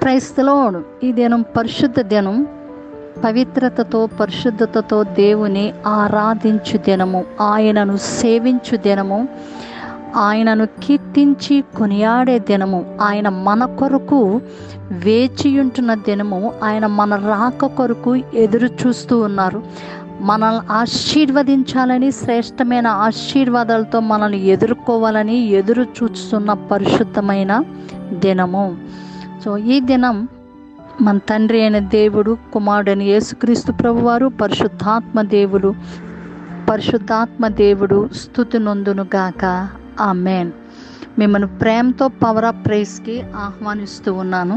క్రైస్త the lord. ఈ దినం పరిశుద్ధ దినం, పవిత్రతతో పరిశుద్ధతతో దేవుని ఆరాధించు దినము, ఆయనను సేవించు దినము, ఆయనను కీర్తించి కొనియాడే దినము, ఆయన మన కొరకు వేచియుంటున్న దినము, ఆయన మన రాక కొరకు ఎదురు చూస్తూ ఉన్నారు. మనల్ని ఆశీర్వదించాలని, శ్రేష్టమైన ఆశీర్వాదాలతో మనల్ని ఎదుర్కోవాలని ఎదురు చూస్తున్న పరిశుద్ధమైన దినము. సో ఈ దినం మన తండ్రి అయిన దేవుడు, కుమారుడైన యేసుక్రీస్తు ప్రభువారు, పరిశుద్ధాత్మ దేవుడు స్తుతి నొందును గాక. ఆమేన్. మిమ్మల్ని ప్రేమతో పవర్ ఆఫ్ ప్రైజ్కి ఆహ్వానిస్తూ ఉన్నాను.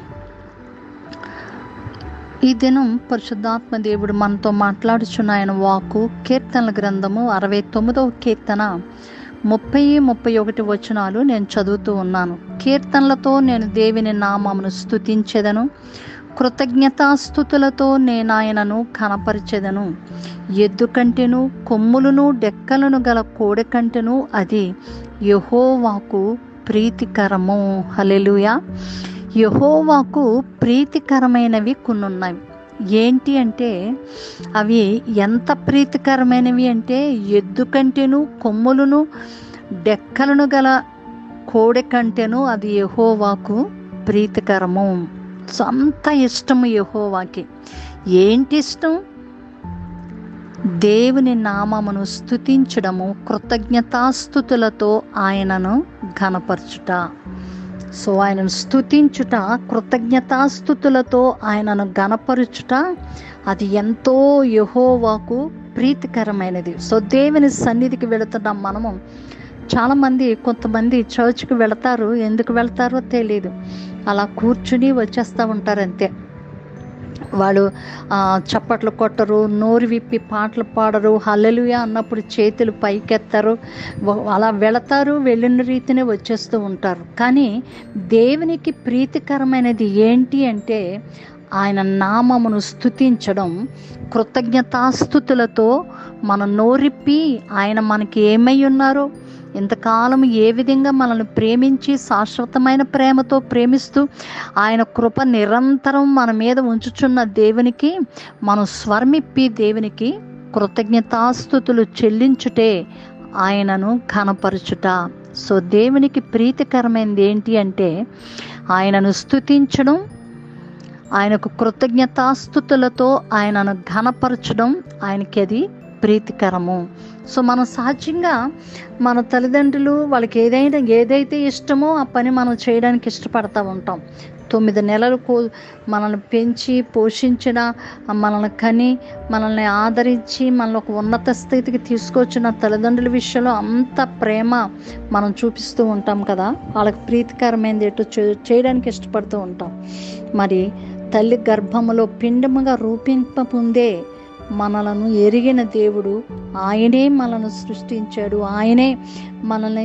ఈ దినం పరిశుద్ధాత్మ దేవుడు మనతో మాట్లాడుచున్న ఆయన వాక్కు కీర్తనల గ్రంథము 69వ కీర్తన 30-31 వచనాలు నేను చదువుతూ ఉన్నాను. కీర్తనలతో నేను దేవుని నామమును స్తుతించెదను, కృతజ్ఞతాస్తుతులతో నేను ఆయనను ఘనపరచెదను. ఎద్దు కంటెను, కొమ్ములను డెక్కలను గల కోడె కంటెను అది యెహోవాకు ప్రీతికరము. హల్లెలూయా. యెహోవాకు ప్రీతికరమైనవి కొన్ని ఉన్నాయి. ఏంటి అంటే అవి ఎంత ప్రీతికరమైనవి అంటే, ఎద్దు కంటెను, కొమ్ములను డెక్కలను గల కోడె కంటెను అది యెహోవాకు ప్రీతికరము. అంత ఇష్టము యెహోవాకి. ఏంటి ఇష్టం? దేవుని నామమును స్తుతించడము, కృతజ్ఞతాస్తుతులతో ఆయనను ఘనపరచుట. సో ఆయనను స్తుతించుట, కృతజ్ఞతాస్తుతులతో ఆయనను ఘనపరచుట, అది ఎంతో యెహోవాకు ప్రీతికరమైనది. సో దేవుని సన్నిధికి వెళుతున్నాం మనము. చాలామంది, కొంతమంది చర్చ్కి వెళతారు, ఎందుకు వెళ్తారో తెలియదు, అలా కూర్చుని వచ్చేస్తూ ఉంటారు అంతే. వాళ్ళు చప్పట్లు కొట్టరు, నోరు విప్పి పాటలు పాడరు, హల్లెలూయా అన్నప్పుడు చేతులు పైకెత్తారు, అలా వెళతారు, వెళ్ళిన రీతినే వచ్చేస్తూ ఉంటారు. కానీ దేవునికి ప్రీతికరమైనది ఏంటి అంటే ఆయన నామమును స్తుతించడం, కృతజ్ఞతాస్తుతులతో మనం నోరిప్పి ఆయన మనకి ఏమై ఉన్నారో, ఇంతకాలం ఏ విధంగా మనల్ని ప్రేమించి శాశ్వతమైన ప్రేమతో ప్రేమిస్తూ ఆయన కృప నిరంతరం మన మీద ఉంచుచున్న దేవునికి మనం స్వరమిప్పి దేవునికి కృతజ్ఞతాస్తుతులు చెల్లించుటే ఆయనను ఘనపరచుట. సో దేవునికి ప్రీతికరమైనది ఏంటి అంటే ఆయనను స్తుతించడం, ఆయనకు కృతజ్ఞతాస్తుతులతో ఆయనను ఘనపరచడం, ఆయనకి అది ప్రీతికరము. సో మనం సహజంగా మన తల్లిదండ్రులు వాళ్ళకి ఏదైతే ఇష్టమో ఆ పని మనం చేయడానికి ఇష్టపడతా ఉంటాం. 9 నెలలు మనల్ని పెంచి పోషించిన, మనల్ని కని మనల్ని ఆదరించి మనల్ని ఒక ఉన్నత స్థితికి తీసుకొచ్చిన తల్లిదండ్రుల విషయంలో అంత ప్రేమ మనం చూపిస్తూ ఉంటాం కదా. వాళ్ళకి ప్రీతికరమైనది ఏటో చేయడానికి ఇష్టపడుతూ ఉంటాం. మరి తల్లి గర్భములో పిండముగా రూపింపముందే మనలను ఎరిగిన దేవుడు, ఆయనే మనల్ని సృష్టించాడు, ఆయనే మనల్ని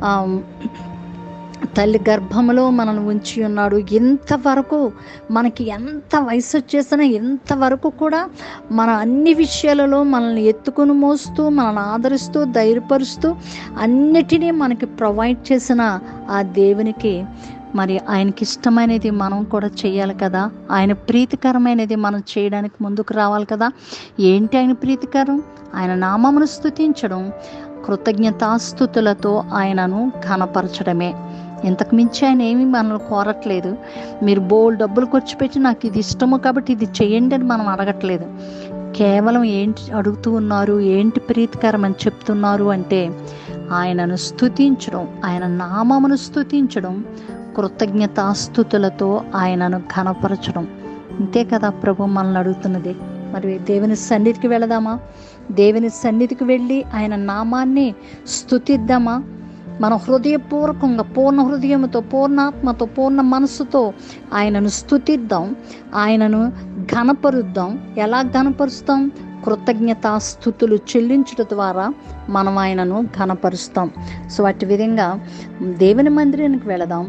తల్లి గర్భంలో మనల్ని ఉంచి ఉన్నాడు. ఇంతవరకు మనకి ఎంత వయసు వచ్చేసినా ఇంతవరకు కూడా మన అన్ని విషయాలలో మనల్ని ఎత్తుకుని మోస్తూ, మనల్ని ఆదరిస్తూ, ధైర్యపరుస్తూ అన్నిటినీ మనకి ప్రొవైడ్ చేసిన ఆ దేవునికి మరి ఆయనకి ఇష్టమైనది మనం కూడా చేయాలి కదా. ఆయన ప్రీతికరమైనది మనం చేయడానికి ముందుకు రావాలి కదా. ఏంటి ఆయన ప్రీతికరం? ఆయన నామమును స్తుతించడం, కృతజ్ఞతాస్తుతులతో ఆయనను ఘనపరచడమే. ఇంతకు మించి ఆయన ఏమీ మనల్ని కోరట్లేదు. మీరు బోల్ డబ్బులు ఖర్చు పెట్టి నాకు ఇది ఇష్టము కాబట్టి ఇది చేయండి అని మనం అడగట్లేదు. కేవలం ఏంటి అడుగుతూ ఉన్నారు, ఏంటి ప్రీతికరం అని చెప్తున్నారు అంటే ఆయనను స్తుతించడం, ఆయన నామమును స్తుతించడం, కృతజ్ఞతాస్తుతులతో ఆయనను ఘనపరచడం. ఇంతే కదా ప్రభు మనల్ని అడుగుతున్నది. మరి దేవుని సన్నిధికి వెళదామా? దేవుని సన్నిధికి వెళ్ళి ఆయన నామాన్ని స్తుతిద్దామా? మన హృదయపూర్వకంగా, పూర్ణ హృదయంతో, పూర్ణాత్మతో, పూర్ణ మనస్సుతో ఆయనను స్తుతిద్దాం, ఆయనను ఘనపరుద్దాం. ఎలా ఘనపరుస్తాం? కృతజ్ఞతాస్తుతులు చెల్లించడం ద్వారా మనం ఆయనను ఘనపరుస్తాం. సో అట్టి విధంగా దేవుని మందిరానికి వెళదాం,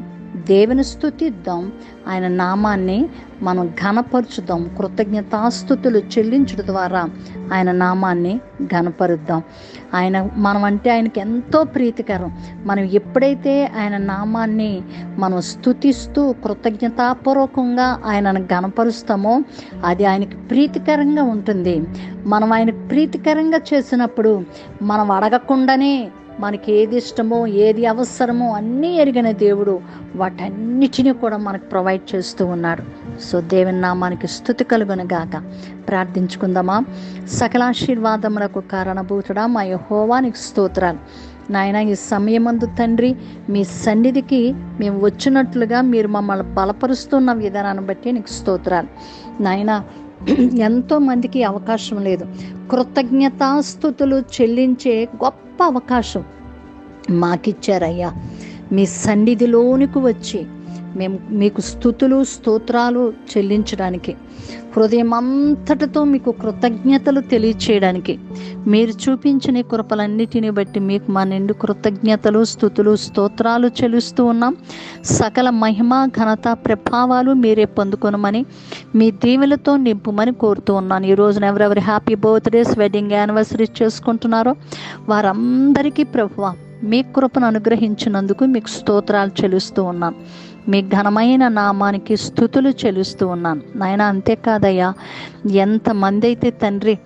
దేవుని స్తుతిద్దాం, ఆయన నామాన్ని మనం ఘనపరుచుదాం. కృతజ్ఞతాస్తుతులు చెల్లించడం ద్వారా ఆయన నామాన్ని ఘనపరుద్దాం. మనం అంటే ఆయనకి ఎంతో ప్రీతికరం. మనం ఎప్పుడైతే ఆయన నామాన్ని మనం స్తుతిస్తూ కృతజ్ఞతాపూర్వకంగా ఆయనను ఘనపరుస్తామో అది ఆయనకి ప్రీతికరంగా ఉంటుంది. మనం ఆయనకు ప్రీతికరంగా చేసినప్పుడు మనం అడగకుండానే మనకి ఏది ఇష్టమో ఏది అవసరమో అన్నీ ఎరిగిన దేవుడు వాటన్నిటినీ కూడా మనకు ప్రొవైడ్ చేస్తూ ఉన్నాడు. సో దేవుని నామానికి స్తుతి కలుగును గాక. ప్రార్థించుకుందామా. సకలాశీర్వాదములకు కారణభూతుడా మా యెహోవా నీకు స్తోత్రాలు. నాయన, ఈ సమయమందు తండ్రి మీ సన్నిధికి మేము వచ్చినట్లుగా మీరు మమ్మల్ని బలపరుస్తున్న విధానాన్ని బట్టి నీకు స్తోత్రాలు. నాయన, ఎంతో మందికి అవకాశం లేదు. కృతజ్ఞతాస్తుతులు చెల్లించే గొప్ప అవకాశం మాకిచ్చారయ్యా. మీ సన్నిధిలోనికి వచ్చి మేము మీకు స్తుతులు స్తోత్రాలు చెల్లించడానికి, హృదయం అంతటితో మీకు కృతజ్ఞతలు తెలియచేయడానికి మీరు చూపించిన కృపలన్నిటిని బట్టి మీకు మా నిండు కృతజ్ఞతలు స్తుతులు స్తోత్రాలు చెల్లిస్తూ ఉన్నాం. సకల మహిమ ఘనత ప్రభావాలు మీరే పొందుకొనమని మీ దీవెలతో నింపుమని కోరుతూ ఉన్నాను. ఈ రోజున ఎవరెవరి హ్యాపీ బర్త్డేస్, వెడ్డింగ్ యానివర్సరీ చేసుకుంటున్నారో వారందరికీ ప్రభువా మీ కృపను అనుగ్రహించినందుకు మీకు స్తోత్రాలు చెల్లిస్తూ ఉన్నాను. మీ ఘనమైన నామానికి స్తుతులు చెల్లిస్తూ ఉన్నాను నాయన. అంతేకాదయ్యా, ఎంతమంది అయితే తండ్రి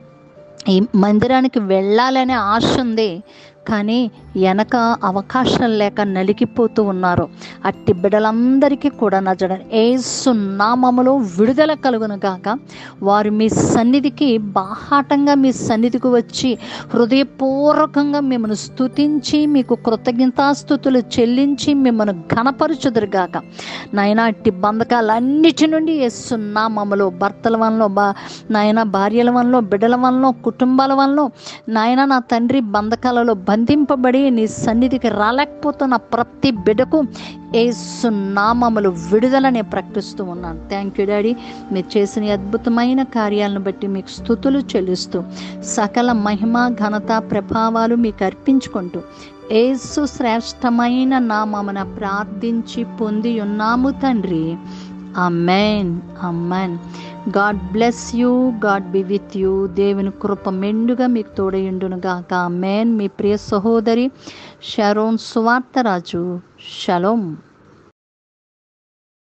ఈ మందిరానికి వెళ్ళాలనే ఆశ ఉంది, కానీ వెనక అవకాశం లేక నలిగిపోతూ ఉన్నారు. అట్టి బిడ్డలందరికీ కూడా నజరేయుడైన యేసు నామములో విడుదల కలుగును గాక. వారు మీ సన్నిధికి బాహాటంగా మీ సన్నిధికి వచ్చి హృదయపూర్వకంగా మిమ్మల్ని స్తుతించి మీకు కృతజ్ఞతాస్తుతులు చెల్లించి మిమ్మల్ని ఘనపరచుదురు గాక. నాయన, అట్టి బంధకాలన్నిటి నుండి యేసు నామములో భర్తల వలన నాయన, భార్యల వలన, బిడ్డల వలన, కుటుంబాల వలన నాయన నా తండ్రి బంధకాలలో బంధింపబడి నీ సన్నిధికి రాలేకపోతున్న ప్రతి బిడ్డకు యేసు నామములు విడుదలని ప్రకటిస్తూ ఉన్నాను. Thank you daddy. మీరు చేసిన అద్భుతమైన కార్యాలను బట్టి మీకు స్తుతులు చెల్లిస్తూ సకల మహిమ ఘనత ప్రభావాలు మీకు అర్పించుకుంటూ యేసు శ్రేష్టమైన నామమున ప్రార్థించి పొంది ఉన్నాము తండ్రి. Amen, amen. God bless you, God be with you. దేవుని కృప మెండుగా మీకు తోడయుండును గాక. ఆమెన్. మీ ప్రియ సహోదరి షరోన్ సువార్త రాజు. షలోమ్.